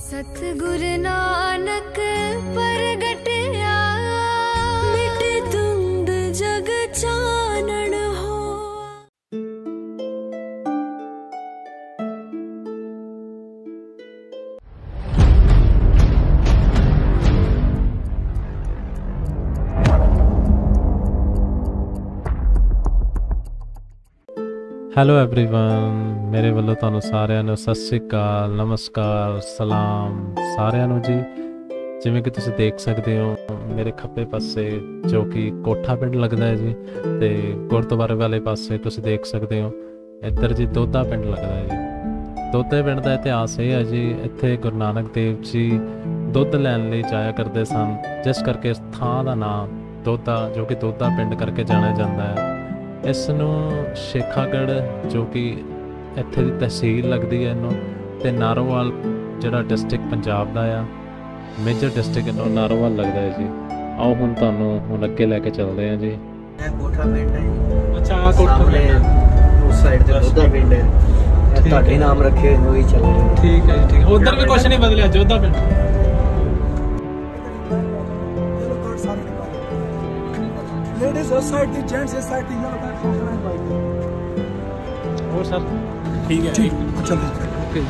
सतगुरु नानक परगटया मिटे धुंध जग चानन हो। ਹੈਲੋ एवरीवन, मेरे ਵੱਲੋਂ ਤੁਹਾਨੂੰ ਸਾਰਿਆਂ ਨੂੰ ਸਤਿ ਸ਼੍ਰੀ ਅਕਾਲ, ਨਮਸਕਾਰ, ਸਲਾਮ ਸਾਰਿਆਂ ਨੂੰ ਜੀ। ਜਿਵੇਂ ਕਿ ਤੁਸੀਂ ਦੇਖ ਸਕਦੇ ਹੋ ਮੇਰੇ ਖੱਬੇ ਪਾਸੇ ਜੋ ਕਿ ਕੋਠਾ ਪਿੰਡ ਲੱਗਦਾ ਹੈ ਜੀ, ਤੇ ਗੁਰਦੁਆਰੇ ਵਾਲੇ ਪਾਸੇ ਤੁਸੀਂ ਦੇਖ ਸਕਦੇ ਹੋ ਇੱਧਰ ਜੀ ਦੋਦਾ ਪਿੰਡ ਲੱਗਦਾ ਹੈ ਜੀ। ਦੋਦੇ ਪਿੰਡ ਦਾ ਇਤਿਹਾਸ ਇਹ ਹੈ ਜੀ, ਇੱਥੇ ਗੁਰੂ ਨਾਨਕ ਦੇਵ ਜੀ ਦੁੱਧ ਲੈਣ ਲਈ ਜਾਇਆ ਕਰਦੇ ਸਨ, ਜਿਸ ਕਰਕੇ ਇਸ ਥਾਂ ਦਾ ਨਾਮ ਦੋਦਾ ਜੋ ਕਿ ਦੋਦਾ ਪਿੰਡ ਕਰਕੇ ਜਾਣਿਆ ਜਾਂਦਾ ਹੈ। ਇਸ ਨੂੰ ਸ਼ੇਖਾਗੜ੍ਹ ਜੋ ਕਿ ਇੱਥੇ ਦੀ ਤਹਿਸੀਲ ਲੱਗਦੀ ਹੈ ਇਹਨੂੰ, ਅਤੇ ਨਾਰੋਵਾਲ ਜਿਹੜਾ ਡਿਸਟ੍ਰਿਕਟ ਪੰਜਾਬ ਦਾ ਆ, ਮੇਜਰ ਡਿਸਟ੍ਰਿਕਟ ਇਹਨੂੰ ਨਾਰੋਵਾਲ ਲੱਗਦਾ ਹੈ ਜੀ। ਆਓ ਹੁਣ ਤੁਹਾਨੂੰ ਹੁਣ ਅੱਗੇ ਲੈ ਕੇ ਚੱਲਦੇ ਹਾਂ ਜੀ। ਇਹ ਕੋਠਾ ਪਿੰਡ ਹੈ ਜੀ। ਅੱਛਾ, ਆ ਕੋਠਾ ਉਸ ਸਾਈਡ ਤੇ ਦੋਦਾ ਪਿੰਡ ਹੈ, ਤੁਹਾਡੇ ਨਾਮ ਰੱਖੇ ਹੋਏ ਉਹੀ ਚੱਲ ਰਹੇ। ਠੀਕ ਹੈ ਜੀ, ਠੀਕ। ਉਧਰ ਵੀ ਕੁਛ ਨਹੀਂ ਬਦਲਿਆ, ਜੋਧਾ ਪਿੰਡ। Ladies उस साइड थी, जेंट्स इस साइड थी, यहाँ पर खोखला है भाई। और सर ठीक है, ठीक चलो ओके।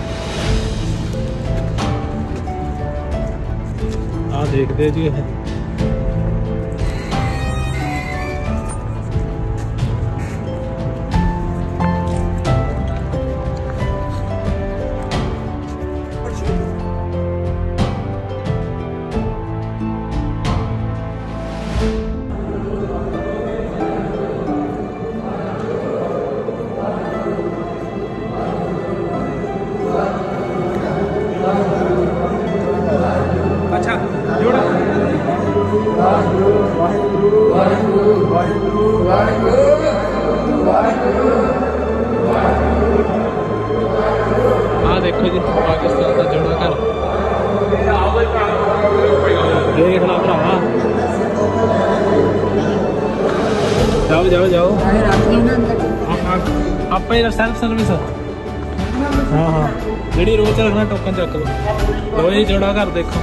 आ देखते जी है देखो जी पाकिस्तान का जोड़ा घर देखना भरावा। जाओ जाओ जाओ, आप सेल्फ सर्विस। हाँ हाँ, जी रोज रखना टोकन चक लो। लो जी जोड़ा घर देखो।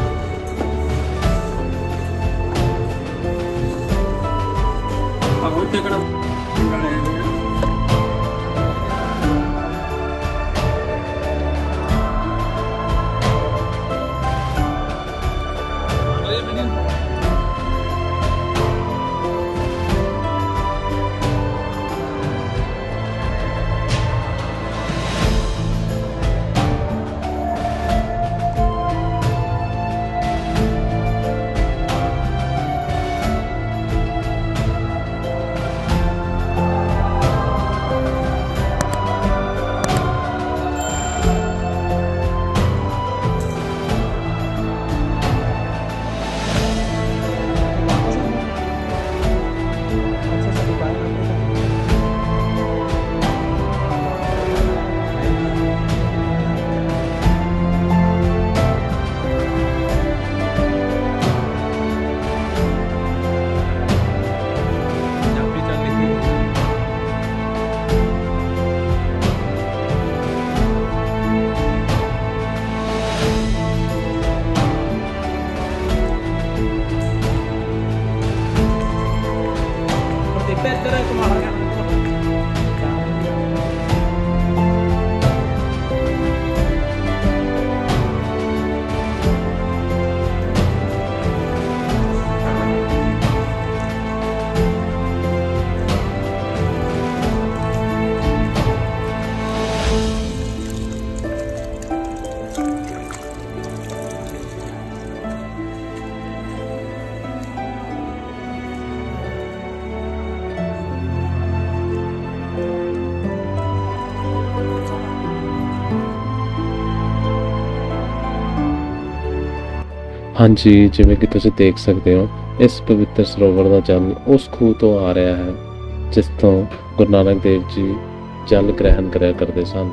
हाँ जी, जिमें कि तुसीं देख सकते हो इस पवित्र सरोवर का जल उस खूह तो आ रहा है जिस तो गुरु नानक देव जी जल ग्रहण करा करते सन।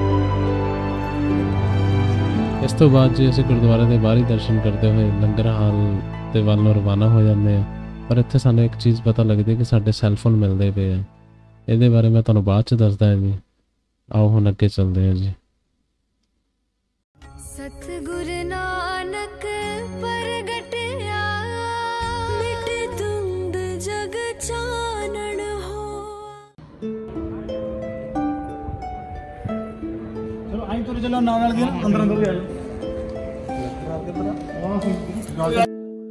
इस तो बाद जी असीं गुरुद्वारे के बाहरी दर्शन करते हुए लंगर हाल के वाल रवाना हो जाते हैं। पर इत्थे सानूं एक चीज़ पता लगती है कि साडे सैलफोन मिलते पे हैं। ये बारे मैं तुहानूं बाद च दसदा जी। आओ हुण अगे चलते हैं जी। सतगुरु नानक परगटया मिटे धुंध जग चानण हो। चलो आई तो चलो नाल नाल अंदर अंदर भी आ जाओ।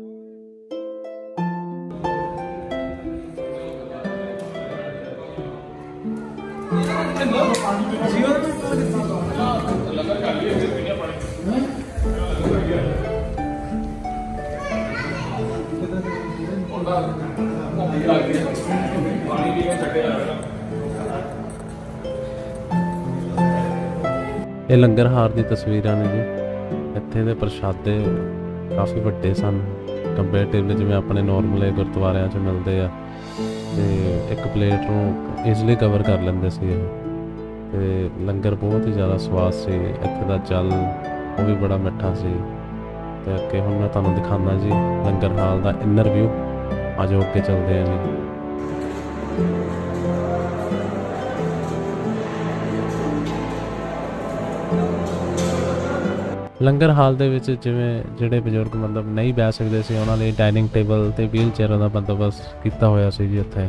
ਇਹ ਲੰਗਰ ਹਾਰ ਦੀ ਤਸਵੀਰਾਂ ਨੇ ਜੀ। ਇੱਥੇ ਦੇ ਪ੍ਰਸ਼ਾਦੇ ਕਾਫੀ ਵੱਡੇ ਸਨ ਕੰਪੈਰੀਟਿਵਲੀ ਜਿਵੇਂ ਆਪਣੇ ਨੋਰਮਲ ਗੁਰਦੁਆਰਿਆਂ 'ਚ ਮਿਲਦੇ ਆ, ਤੇ ਇੱਕ ਪਲੇਟ ਨੂੰ ਈਜ਼ੀਲੀ ਕਵਰ ਕਰ ਲੈਂਦੇ ਸੀ ਇਹ। ਤੇ ਲੰਗਰ ਬਹੁਤ ਹੀ ਜ਼ਿਆਦਾ ਸਵਾਦ ਸੀ। ਇੱਥੇ ਦਾ ਜਲ ਉਹ ਵੀ ਬੜਾ ਮਿੱਠਾ ਸੀ। ਤੇ ਅੱਗੇ ਹੁਣ ਮੈਂ ਤੁਹਾਨੂੰ ਦਿਖਾਉਂਦਾ ਜੀ ਲੰਗਰ ਹਾਲ ਦਾ ਇਨਰ ਵਿਊ। ਆਜੋ ਅੱਗੇ ਚੱਲਦੇ ਆ ਜੀ। ਲੰਗਰ ਹਾਲ ਦੇ ਵਿੱਚ ਜਿਵੇਂ ਜਿਹੜੇ ਬਜ਼ੁਰਗ ਮਤਲਬ ਨਹੀਂ ਬਹਿ ਸਕਦੇ ਸੀ ਉਹਨਾਂ ਲਈ ਡਾਈਨਿੰਗ ਟੇਬਲ ਤੇ ਵੀਲ ਚੇਅਰਾਂ ਦਾ ਬੰਦੋਬਸਤ ਕੀਤਾ ਹੋਇਆ ਸੀ ਜੀ ਇੱਥੇ।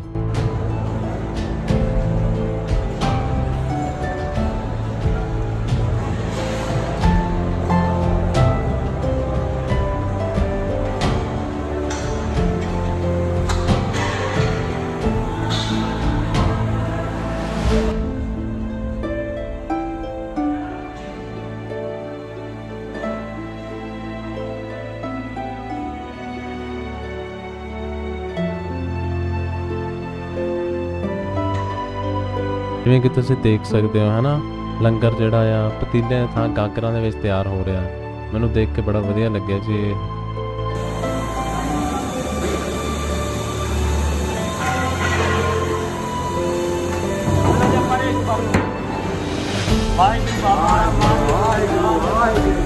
ਜਿਵੇਂ ਕਿ ਤੁਸੀਂ ਦੇਖ ਸਕਦੇ ਹੋ ਹੈ ਨਾ, ਲੰਗਰ ਜਿਹੜਾ ਆ ਪਤੀਲੇ ਥਾਂ ਗਾਗਰਾਂ ਦੇ ਵਿੱਚ ਤਿਆਰ ਹੋ ਰਿਹਾ। ਮੈਨੂੰ ਦੇਖ ਕੇ ਬੜਾ ਵਧੀਆ ਲੱਗਿਆ ਜੀ। Bye.